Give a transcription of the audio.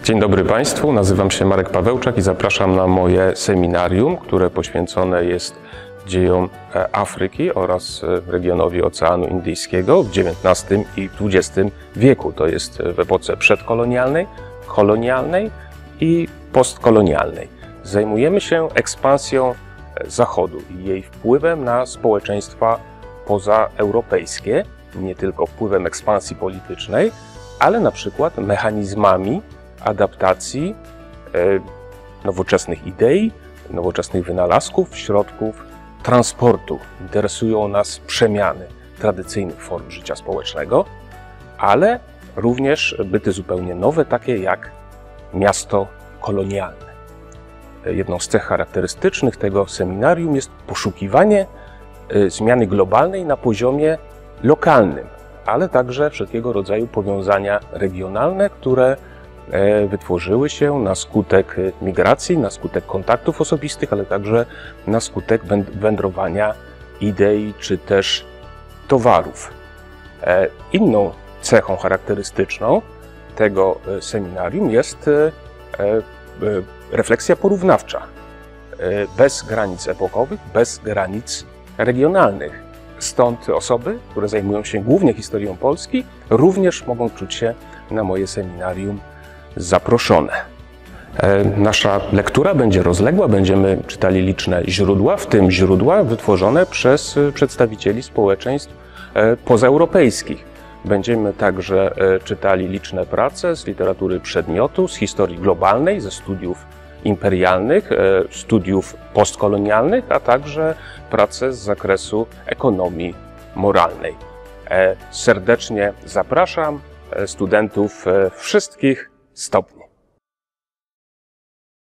Dzień dobry Państwu, nazywam się Marek Pawełczak i zapraszam na moje seminarium, które poświęcone jest dziejom Afryki oraz regionowi Oceanu Indyjskiego w XIX i XX wieku. To jest w epoce przedkolonialnej, kolonialnej i postkolonialnej. Zajmujemy się ekspansją Zachodu i jej wpływem na społeczeństwa pozaeuropejskie, nie tylko wpływem ekspansji politycznej, ale na przykład mechanizmami adaptacji nowoczesnych idei, nowoczesnych wynalazków, środków transportu. Interesują nas przemiany tradycyjnych form życia społecznego, ale również byty zupełnie nowe, takie jak miasto kolonialne. Jedną z cech charakterystycznych tego seminarium jest poszukiwanie zmiany globalnej na poziomie lokalnym, ale także wszelkiego rodzaju powiązania regionalne, które wytworzyły się na skutek migracji, na skutek kontaktów osobistych, ale także na skutek wędrowania idei czy też towarów. Inną cechą charakterystyczną tego seminarium jest refleksja porównawcza, bez granic epokowych, bez granic regionalnych. Stąd osoby, które zajmują się głównie historią Polski, również mogą czuć się na moje seminarium zaproszone. Nasza lektura będzie rozległa, będziemy czytali liczne źródła, w tym źródła wytworzone przez przedstawicieli społeczeństw pozaeuropejskich. Będziemy także czytali liczne prace z literatury przedmiotu, z historii globalnej, ze studiów imperialnych, studiów postkolonialnych, a także prace z zakresu ekonomii moralnej. Serdecznie zapraszam studentów wszystkich stopni.